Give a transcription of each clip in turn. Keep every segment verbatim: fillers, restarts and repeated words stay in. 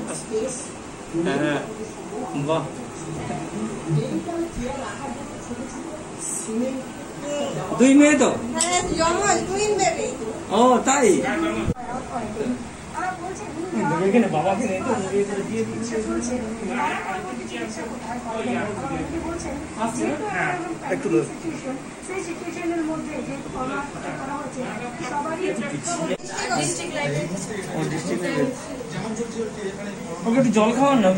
হ্যাঁ বাহ দুই মেয়ে তো ও তাই বাবাকে একটু একটু জল খাওয়ান না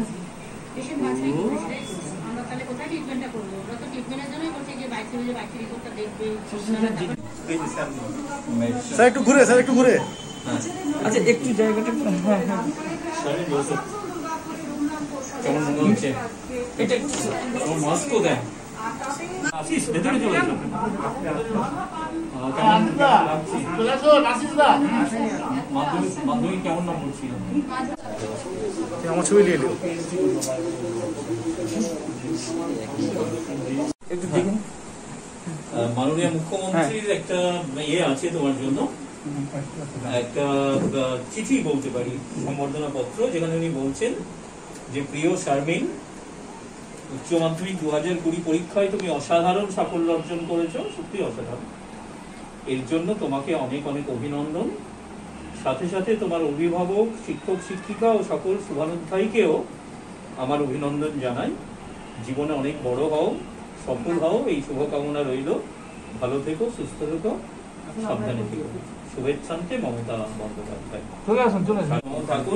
স্যার একটু ঘুরে স্যার একটু ঘুরে আচ্ছা একটু জায়গাটা হ্যাঁ হ্যাঁ কেমন মনে হচ্ছে এটা মাস্ক দেয় আসিস ভেতরে চলে যাও মাধ্যমিক কেমন নম্বর ছিল আমার ছবি নিয়ে নিও একটু দেখুন মাননীয় মুখ্যমন্ত্রীর একটা ইয়ে আছে তোমার জন্য একটা চিঠি বলতে পারি সম্বর্ধনা পত্র যেখানে উনি বলছেন যে প্রিয় শারমিন উচ্চ মাধ্যমিক দু হাজার কুড়ি পরীক্ষায় তুমি অসাধারণ সাফল্য অর্জন করেছো সত্যি অসাধারণ এর জন্য তোমাকে অনেক অনেক অভিনন্দন সাথে সাথে তোমার অভিভাবক শিক্ষক শিক্ষিকা ও সকল শুভানুধ্যায়ীকেও আমার অভিনন্দন জানাই জীবনে অনেক বড় হও সফল হও এই শুভকামনা রইল ভালো থেকো সুস্থ থেকো সাবধানে থেকো শুভেচ্ছান্তে মমতা বন্দ্যোপাধ্যায় চলে আসুন চলে আসুন থাকুন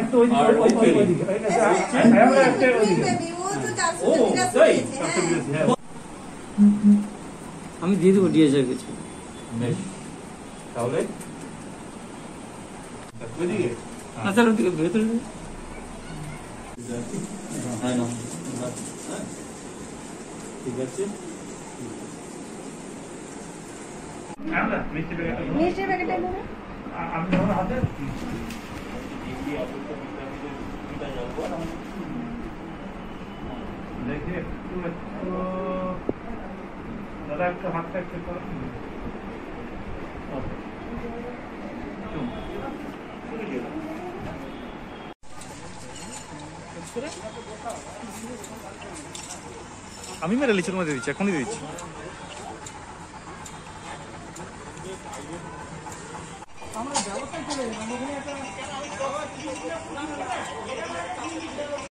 আমি দিয়ে দেবো ডিএসআর কিছু তাহলে আচ্ছা ভেতরে ঠিক আছে মিষ্টির প্যাকেটটা দেবে আমি যখন হাতে দেখি একটু একটু দাদা একটু হাতটা একটু করো আমি মেরে লিচুর মধ্যে দিচ্ছি এখনই দিচ্ছি আমরা ব্যবস্থা করে